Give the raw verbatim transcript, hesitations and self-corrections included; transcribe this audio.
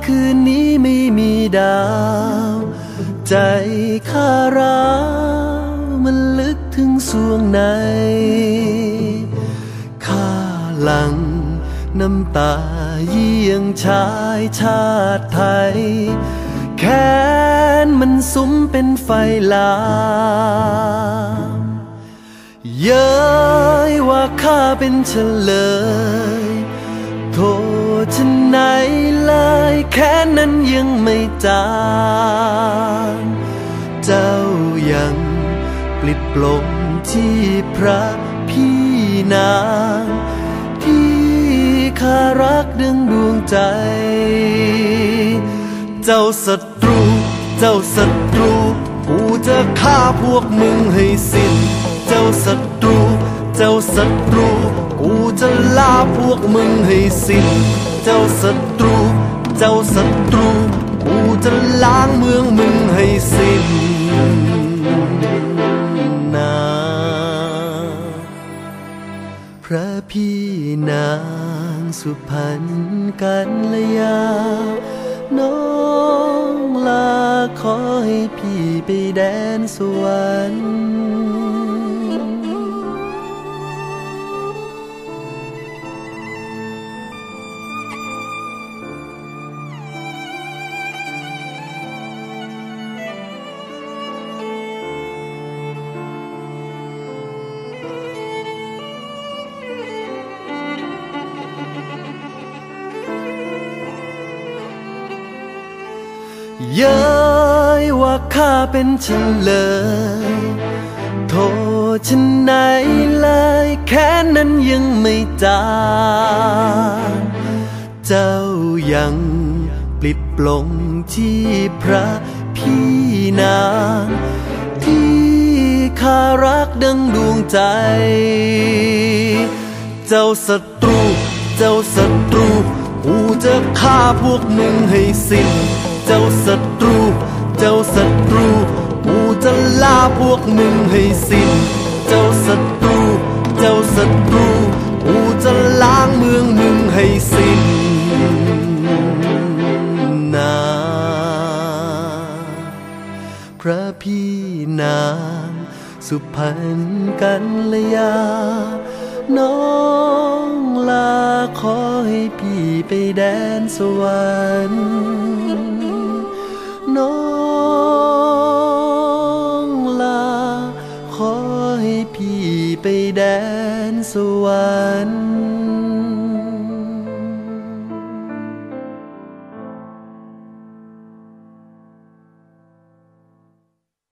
คืนนี้ไม่มีดาวใจข้าร้าวมันลึกถึงสวงในข้าหลังน้ำตาเยี่ยงชายชาติไทยแค้นมันสุมเป็นไฟลามเย้ยว่าข้าเป็นเฉลยโทษฉันไหนเลยแค้นนั้นยังไม่จางเจ้ายังปลิดปลงที่พระพี่นางที่ข้ารักดังดวงใจเจ้าศัตรูเจ้าศัตรูกูจะฆ่าพวกมึงให้สิ้นเจ้าศัตรูเจ้าศัตรูกูจะล่าพวกมึงให้สิ้นเจ้าศัตรูเจ้าศัตรูกูจะล้างเมืองมึงให้สิ้นนาพระพี่นางสุพรรณกัลยาน้องลาขอให้พี่ไปแดนสวรรค์เย้ยว่าข้าเป็นเฉลยโทษฉันไหนเลยแค้นนั้นยังไม่จางเจ้ายังปลิดปลงที่พระพี่นางที่ข้ารักดังดวงใจเจ้าศัตรูเจ้าศัตรูกูจะฆ่าพวกมึงให้สิ้นเจ้าศัตรูเจ้าศัตรูกูจะล่าพวกมึงให้สิ้นเจ้าศัตรูเจ้าศัตรูกูจะล้างเมืองมึงให้สิ้นนาพระพี่นางสุพรรณกัลยาน้องลาขอให้พี่ไปแดนสวรรค์น้องลาขอให้พี่ไปแดนสวรรค์